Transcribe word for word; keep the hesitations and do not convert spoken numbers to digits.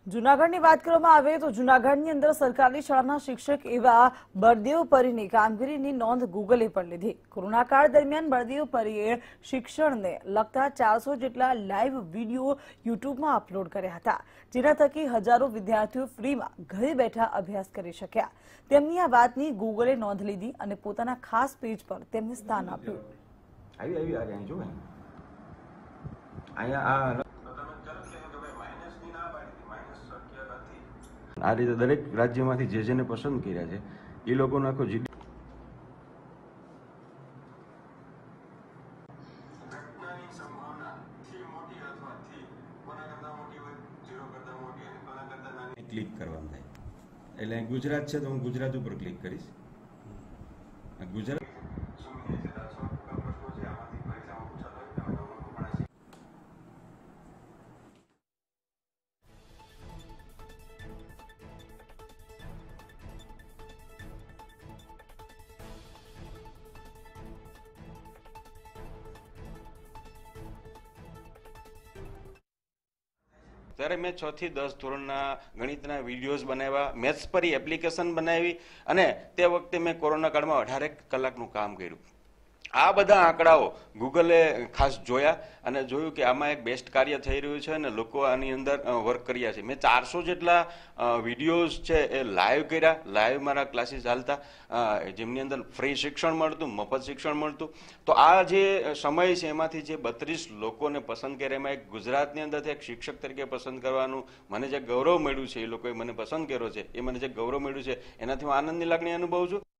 જૂનાગઢની વાત કરવામાં આવે તો જૂનાગઢની અંદર સરકારી શાળાના શિક્ષક એવા બળદેવ પરીની કામગીરીની નોંધ ગૂગલે પણ લીધી। કોરોના કાળ દરમિયાન બળદેવ પરીએ શિક્ષણને લગતા ચારસો જેટલા લાઈવ વિડીયો યુટ્યુબમાં અપલોડ કર્યા હતા, જેના થકી હજારો વિદ્યાર્થીઓ ફ્રીમાં ઘરે બેઠા અભ્યાસ કરી શક્યા। તેમની આ વાતની ગૂગલે નોંધ લીધી અને પોતાના ખાસ પેજ પર તેમને સ્થાન આપ્યું। આવી આવી આ જો અહીંયા આ આ રીતે દરેક રાજ્યમાંથી જે જેને પસંદ કર્યા છે એ લોકોનો આખો જીડી ક્લિક કરવાનું થાય એટલે ગુજરાત છે તો હું ગુજરાત ઉપર ક્લિક કરીશ। ગુજરાત ત્યારે મેં છ થી દસ ધોરણના ગણિતના વિડીયોઝ બનાવ્યા, મેથ્સ પર એપ્લિકેશન બનાવી અને તે વખતે મેં કોરોના કાળમાં અઢારેક કલાકનું કામ કર્યું। આ બધા આંકડાઓ ગૂગલે ખાસ જોયા અને જોયું કે આમાં એક બેસ્ટ કાર્ય થઈ રહ્યું છે અને લોકો આની અંદર વર્ક કર્યા છે। મેં ચારસો જેટલા વિડીયોઝ છે એ લાઈવ કર્યા, લાઈવ મારા ક્લાસીસ ચાલતા, જેમની અંદર ફ્રી શિક્ષણ મળતું, મફત શિક્ષણ મળતું। તો આ જે સમય છે એમાંથી જે બત્રીસ લોકોને પસંદ કર્યા, એમાં એક ગુજરાતની અંદરથી એક શિક્ષક તરીકે પસંદ કરવાનું મને જે ગૌરવ મળ્યું છે, એ લોકોએ મને પસંદ કર્યો છે, એ મને જે ગૌરવ મળ્યું છે એનાથી હું આનંદની લાગણી અનુભવું છું।